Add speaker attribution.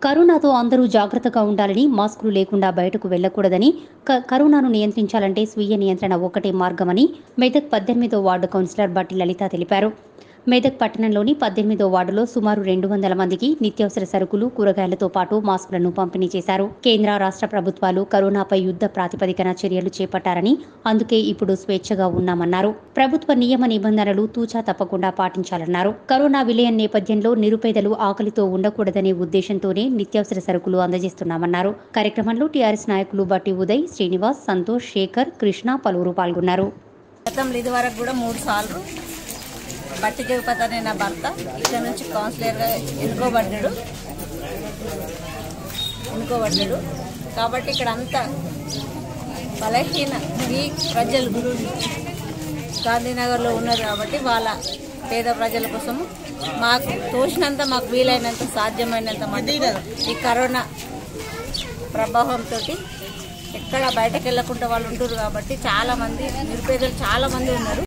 Speaker 1: కరోనాతో అందరూ జాగ్రత్తగా ఉండాలని, మాస్కులు లేకుండా బయటకు వెళ్లకూడదని, కరోనాను నియంత్రించాలంటే స్వీయ నియంత్రణ ఒక్కటే మార్గమని మెదక్ 18వ వార్డు కౌన్సిలర్ బట్టి లలిత తెలిపారు. మెదక్ పట్టణంలోని 18వ వార్డులో సుమారు 200 మందికి నిత్యావసర సరుకులు, కూరగాయలతో పాటు మాస్కులను పంపిణీ చేశారు. కేంద్ర, రాష్ట్ర ప్రభుత్వాలు కరోనాపై యుద్ధ ప్రాతిపదికన చర్యలు చేపట్టారని, అందుకే ఇప్పుడు స్వేచ్ఛగా ఉన్నామన్నారు. ప్రభుత్వ నియమ నిబంధనలు తూచా తప్పకుండా పాటించాలన్నారు. కరోనా విలయం నేపథ్యంలో నిరుపేదలు ఆకలితో ఉండకూడదనే ఉద్దేశంతోనే నిత్యావసర సరుకులు అందజేస్తున్నామన్నారు. కార్యక్రమంలో టీఆర్ఎస్ నాయకులు బట్టి ఉదయ్, శ్రీనివాస్, సంతోష్, శేఖర్, కృష్ణ పలువురు పాల్గొన్నారు.
Speaker 2: ఇదివరకు కూడా 3 సార్లు బట్టి జగపతి అనే నా భర్త ఇక్కడ నుంచి కౌన్సిలర్గా ఎన్నుకోబడ్డాడు. కాబట్టి ఇక్కడ అంతా బలహీన ప్రజలు గాంధీనగర్లో ఉన్నారు. కాబట్టి వాళ్ళ పేద ప్రజల కోసము మాకు తోచినంత, మాకు వీలైనంత, సాధ్యమైనంత మంది ఈ కరోనా ప్రభావంతో ఎక్కడ బయటకు వెళ్ళకుండా వాళ్ళు ఉంటారు. కాబట్టి చాలామంది నిరుపేదలు చాలామంది ఉన్నారు.